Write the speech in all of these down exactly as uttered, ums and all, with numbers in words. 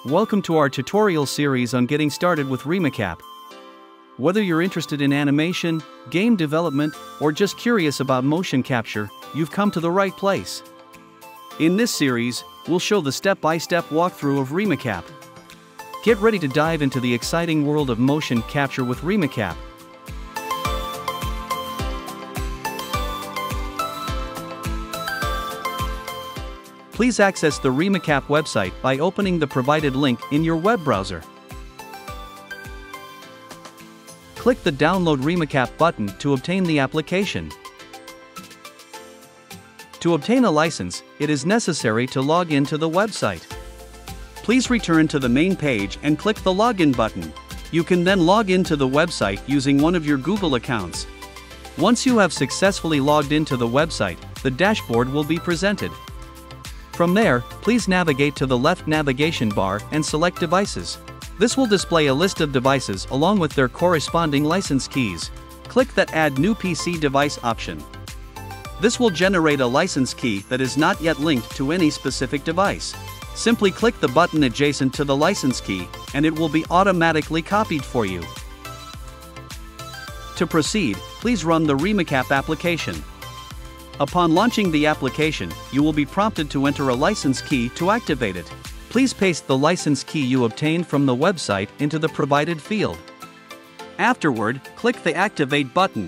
Welcome to our tutorial series on getting started with ReMoCapp. Whether you're interested in animation, game development, or just curious about motion capture, you've come to the right place. In this series, we'll show the step-by-step walkthrough of ReMoCapp. Get ready to dive into the exciting world of motion capture with ReMoCapp. Please access the ReMoCapp website by opening the provided link in your web browser. Click the Download ReMoCapp button to obtain the application. To obtain a license, it is necessary to log in to the website. Please return to the main page and click the Login button. You can then log into the website using one of your Google accounts. Once you have successfully logged into the website, the dashboard will be presented. From there, please navigate to the left navigation bar and select Devices. This will display a list of devices along with their corresponding license keys. Click that Add New P C Device option. This will generate a license key that is not yet linked to any specific device. Simply click the button adjacent to the license key, and it will be automatically copied for you. To proceed, please run the ReMoCapp application. Upon launching the application, you will be prompted to enter a license key to activate it. Please paste the license key you obtained from the website into the provided field. Afterward, click the Activate button.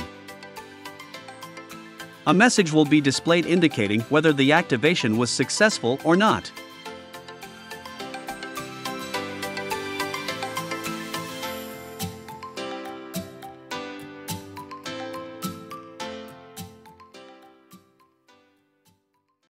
A message will be displayed indicating whether the activation was successful or not.